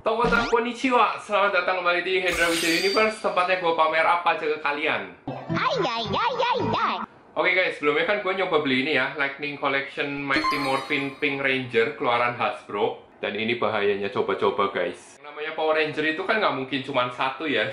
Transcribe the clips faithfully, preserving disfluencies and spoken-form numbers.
Konnichiwa, konnichiwa. Selamat datang kembali di Hendra Wijaya Universe, tempatnya gue pamer apa aja ke kalian. Hai, hai, hai, hai, hai. Oke guys, sebelumnya kan gue nyoba beli ini ya, Lightning Collection Mighty Morphin Pink Ranger keluaran Hasbro. Dan ini bahayanya coba-coba guys. Yang namanya Power Ranger itu kan nggak mungkin cuma satu ya.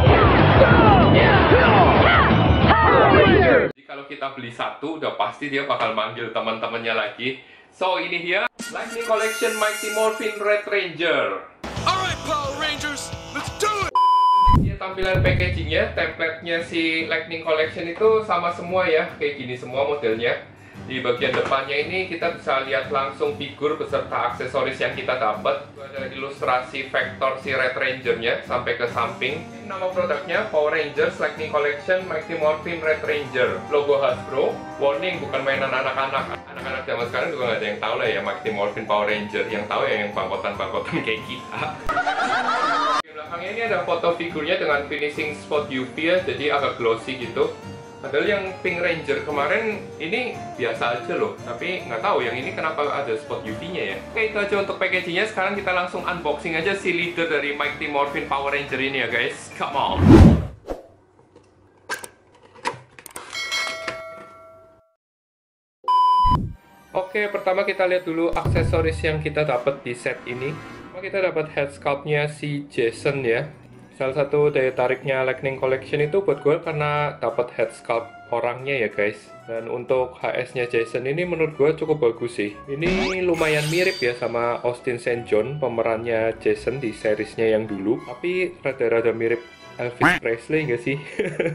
Jadi kalau kita beli satu, udah pasti dia bakal manggil teman-temannya lagi. So ini dia Lightning Collection Mighty Morphin Red Ranger. Alright Power Rangers, let's do it! Ya, tampilan packagingnya, template-nya si Lightning Collection itu sama semua ya, kayak gini semua modelnya. Di bagian depannya ini kita bisa lihat langsung figur beserta aksesoris yang kita dapat. Ada ilustrasi vektor si Red Ranger-nya sampai ke samping. Nama produknya Power Rangers Lightning Collection Mighty Morphin Red Ranger. Logo Hasbro. Warning, bukan mainan anak-anak. Anak-anak zaman sekarang juga nggak ada yang tahu lah ya Mighty Morphin Power Ranger. Yang tahu ya yang bangkotan-bangkotan kayak kita. Di belakangnya ini ada foto figurnya dengan finishing spot U V ya, jadi agak glossy gitu. Padahal yang Pink Ranger kemarin ini biasa aja loh, tapi nggak tahu yang ini kenapa ada spot U V-nya ya. Oke, itu aja untuk packagingnya. Sekarang kita langsung unboxing aja si leader dari Mighty Morphin Power Ranger ini ya guys. Come on! Oke, pertama kita lihat dulu aksesoris yang kita dapat di set ini. Pertama kita dapat head sculpt-nya si Jason ya. Salah satu daya tariknya Lightning Collection itu buat gue karena dapat head sculpt orangnya ya guys. Dan untuk H S-nya Jason ini menurut gue cukup bagus sih. Ini lumayan mirip ya sama Austin Saint John, pemerannya Jason di seriesnya yang dulu. Tapi rada-rada mirip Elvis Presley nggak sih?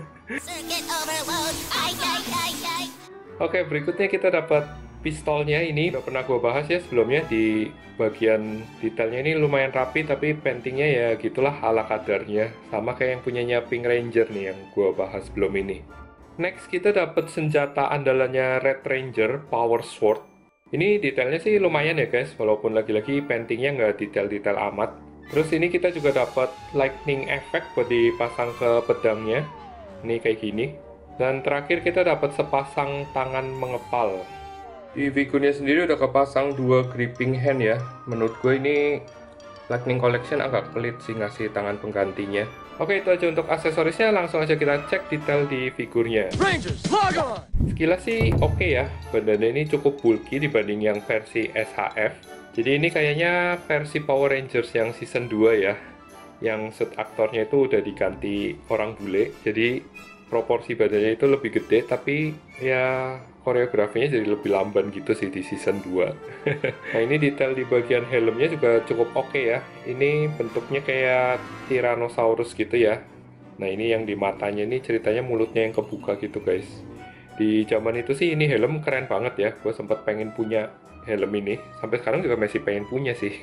Oke, berikutnya kita dapat pistolnya. Ini udah pernah gue bahas ya sebelumnya. Di bagian detailnya ini lumayan rapi, tapi paintingnya ya gitulah ala kadarnya, sama kayak yang punyanya Pink Ranger nih yang gue bahas sebelum ini. Next kita dapat senjata andalannya Red Ranger, Power Sword. Ini detailnya sih lumayan ya guys, walaupun lagi-lagi paintingnya nggak detail-detail amat. Terus ini kita juga dapat lightning effect buat dipasang ke pedangnya, ini kayak gini. Dan terakhir kita dapat sepasang tangan mengepal. Di figurnya sendiri udah kepasang dua gripping hand ya. Menurut gue ini Lightning Collection agak pelit sih ngasih tangan penggantinya. Oke, itu aja untuk aksesorisnya. Langsung aja kita cek detail di figurnya. Rangers, log on! Sekilas sih oke okay ya. Badannya ini cukup bulky dibanding yang versi S H F. Jadi ini kayaknya versi Power Rangers yang season dua ya. Yang set aktornya itu udah diganti orang bule. Jadi proporsi badannya itu lebih gede, tapi ya koreografinya jadi lebih lamban gitu sih di season dua. Nah ini detail di bagian helmnya juga cukup oke okay ya. Ini bentuknya kayak Tyrannosaurus gitu ya. Nah ini yang di matanya ini ceritanya mulutnya yang kebuka gitu guys. Di zaman itu sih ini helm keren banget ya. Gue sempat pengen punya helm ini. Sampai sekarang juga masih pengen punya sih.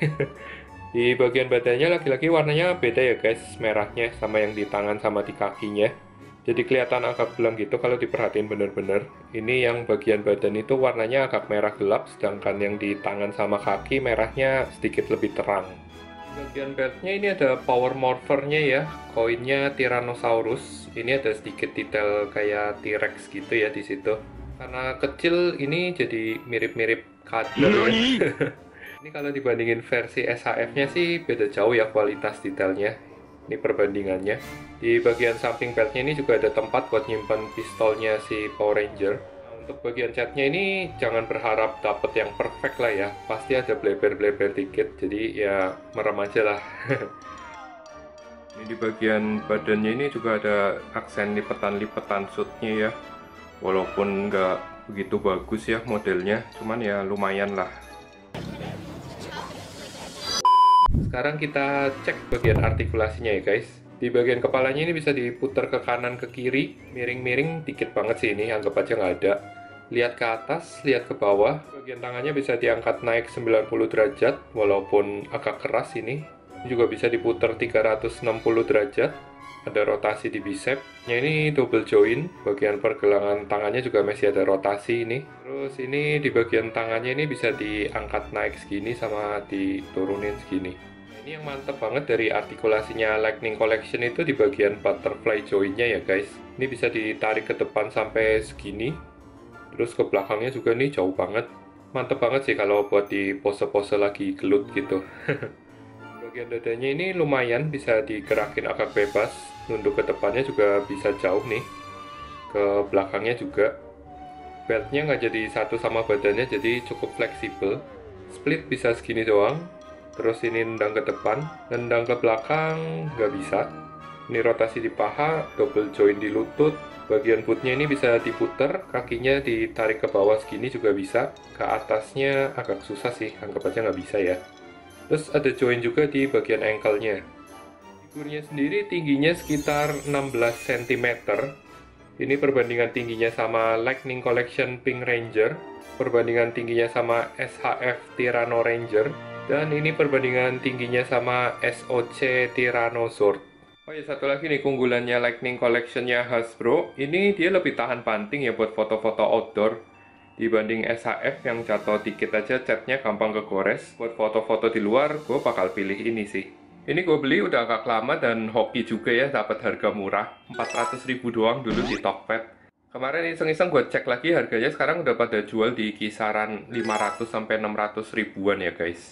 Di bagian badannya lagi-lagi warnanya beda ya guys. Merahnya sama yang di tangan sama di kakinya. Jadi kelihatan agak belang gitu kalau diperhatiin bener-bener. Ini yang bagian badan itu warnanya agak merah gelap, sedangkan yang di tangan sama kaki merahnya sedikit lebih terang. Bagian beltnya ini ada power morpher-nya ya, koinnya Tyrannosaurus. Ini ada sedikit detail kayak T-Rex gitu ya di situ. Karena kecil ini jadi mirip-mirip kader ya. Ini kalau dibandingin versi S H F-nya sih beda jauh ya kualitas detailnya. Ini perbandingannya. Di bagian samping beltnya ini juga ada tempat buat nyimpan pistolnya si Power Ranger. Nah, untuk bagian catnya ini jangan berharap dapet yang perfect lah ya. Pasti ada bleber-bleber dikit, jadi ya merem aja lah. Ini di bagian badannya ini juga ada aksen lipetan-lipetan suitnya ya. Walaupun nggak begitu bagus ya modelnya, cuman ya lumayan lah. Sekarang kita cek bagian artikulasinya ya guys. Di bagian kepalanya ini bisa diputar ke kanan ke kiri, miring-miring dikit banget sih ini, anggap aja nggak ada. Lihat ke atas, lihat ke bawah. Bagian tangannya bisa diangkat naik sembilan puluh derajat, walaupun agak keras ini. Ini juga bisa diputar tiga ratus enam puluh derajat. Ada rotasi di bicepnya, ini double joint. Bagian pergelangan tangannya juga masih ada rotasi ini. Terus ini di bagian tangannya ini bisa diangkat naik segini sama diturunin segini. Ini yang mantep banget dari artikulasinya Lightning Collection itu di bagian butterfly joint-nya ya guys. Ini bisa ditarik ke depan sampai segini. Terus ke belakangnya juga nih jauh banget. Mantep banget sih kalau buat di pose-pose lagi gelut gitu. Bagian dadanya ini lumayan bisa digerakin agak bebas, nunduk ke depannya juga bisa jauh nih, ke belakangnya juga. Beltnya nggak jadi satu sama badannya, jadi cukup fleksibel. Split bisa segini doang, terus ini nendang ke depan, nendang ke belakang nggak bisa. Ini rotasi di paha, double joint di lutut. Bagian bootnya ini bisa diputer, kakinya ditarik ke bawah segini juga bisa. Ke atasnya agak susah sih, anggap aja nggak bisa ya. Terus ada joint juga di bagian ankle-nya. Figurnya sendiri tingginya sekitar enam belas sentimeter. Ini perbandingan tingginya sama Lightning Collection Pink Ranger, perbandingan tingginya sama S H F Tyranno Ranger, dan ini perbandingan tingginya sama S O C Tyrannosaurus. Oh ya, satu lagi nih keunggulannya Lightning Collection-nya Hasbro, ini dia lebih tahan banting ya buat foto-foto outdoor dibanding S H F yang jatuh dikit aja catnya gampang kegores. Buat foto-foto di luar, gue bakal pilih ini sih. Ini gue beli udah agak lama dan hoki juga ya, dapat harga murah, empat ratus ribu doang dulu di Tokped. Kemarin iseng-iseng gue cek lagi harganya, sekarang udah pada jual di kisaran lima ratus sampai enam ratus ribuan ya guys.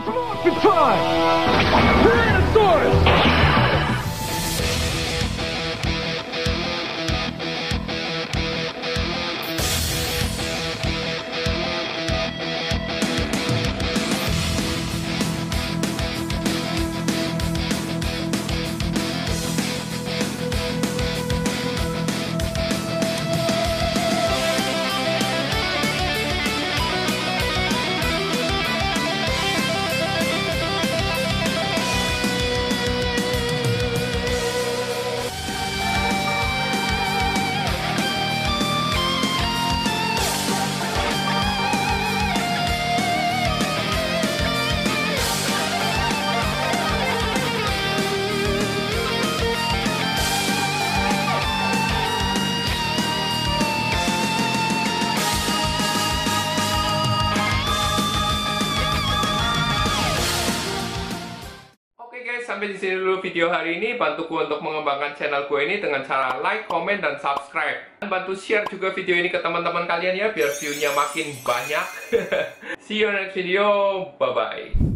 Sampai di sini dulu video hari ini. Bantu gue untuk mengembangkan channel gue ini dengan cara like, comment, dan subscribe. Dan bantu share juga video ini ke teman-teman kalian ya, biar view-nya makin banyak. See you next video. Bye-bye.